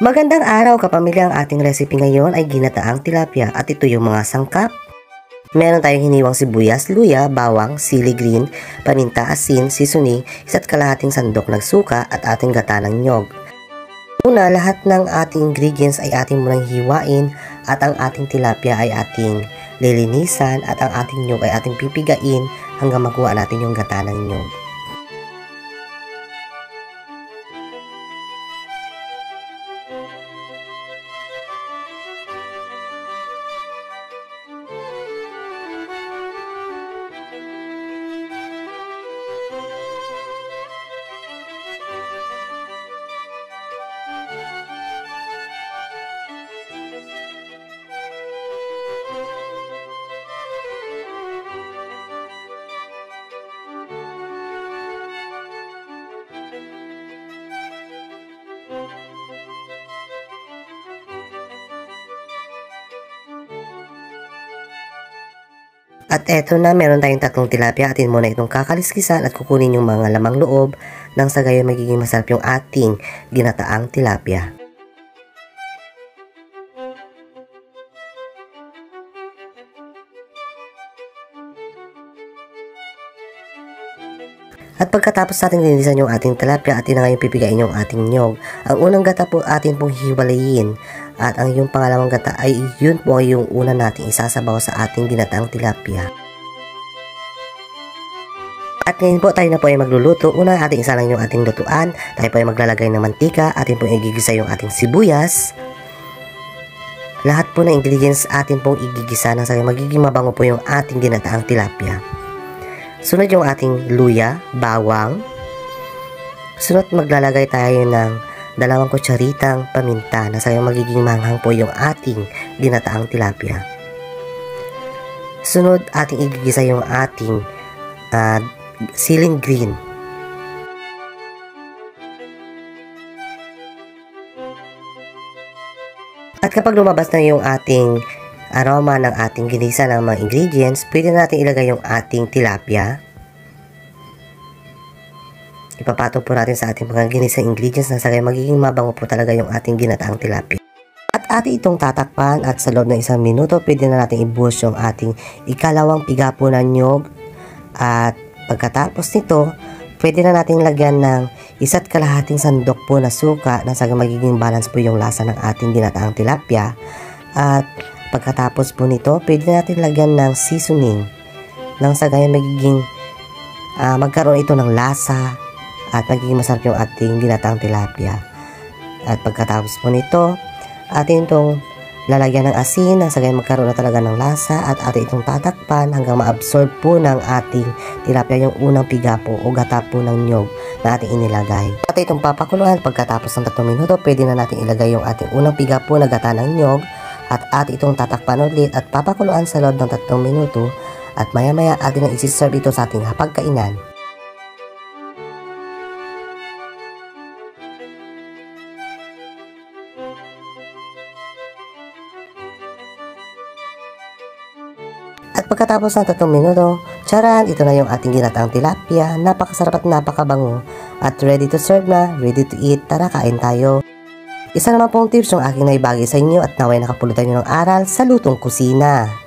Magandang araw kapamilya, ang ating recipe ngayon ay ginataang tilapia at ito yung mga sangkap. Meron tayong hiniwang sibuyas, luya, bawang, sili green, paminta, asin, seasoning, 1.5 sandok ng suka at ating gata ng niyog. Una, lahat ng ating ingredients ay ating munang hiwain at ang ating tilapia ay ating lilinisan at ang ating niyog ay ating pipigain hanggang makuha natin yung gata ng niyog. At eto na, meron tayong 3 tilapia. Atin muna itong kakaliskisan at kukunin yung mga lamang loob nang sa gayon magiging masarap yung ating ginataang tilapia. At pagkatapos natin linisan yung ating tilapia, atin na ngayon pipigain yung ating niyog. Ang unang gata po atin pong hiwalayin. At ang yung pangalawang gata ay yun po yung una nating isasabaw sa ating ginataang tilapia. At ngayon po tayo na po ay magluluto. Una ating isa lang yung ating lutuan. Tayo po ay maglalagay ng mantika. Atin po ay igigisa yung ating sibuyas. Lahat po ng ingredients atin pong igigisa nang sa magiging mabango po yung ating ginataang tilapia. Sunod yung ating luya, bawang. Sunod maglalagay tayo ng 2 kutsaritang paminta na sa magiging manghang po yung ating ginataang tilapia. Sunod ating igigisa yung ating siling green. At kapag lumabas na yung ating aroma ng ating ginisa ng mga ingredients, pwede natin ilagay yung ating tilapia. Ipapatong po natin sa ating mga ginisang ingredients na sa gayon magiging mabango po talaga yung ating ginataang tilapia. At ating itong tatakpan at sa loob ng 1 minuto, pwede na natin ibuhos yung ating ikalawang piga po ng niyog. At pagkatapos nito, pwede na natin lagyan ng 1.5 sandok po na suka na sa gayon magiging balance po yung lasa ng ating ginataang tilapia. At pagkatapos po nito, pwede natin lagyan ng seasoning nang sa gayon magiging magkaroon ito ng lasa at magiging masarap yung ating ginataang tilapia. At pagkatapos po nito, atin itong lalagyan ng asin nang sa gayon magkaroon na talaga ng lasa at atin itong tatakpan hanggang ma-absorb po ng ating tilapia yung unang piga po o gata po ng niyog na ating inilagay. At itong papakuluan pagkatapos ng 3 minuto, pwede na natin ilagay yung ating unang piga po na gata ng niyog at itong tatakpan ulit at papakuluan sa loob ng 3 minuto at maya maya atin na isi-serve ito sa ating hapagkainan. At pagkatapos ng 3 minuto, charan, ito na yung ating ginataang tilapia. Napakasarap at napakabango. At ready to serve na, ready to eat. Tara, kain tayo. Isa naman pong tips yung aking naibagi sa inyo at naway nakapulutan nyo ng aral sa lutong kusina.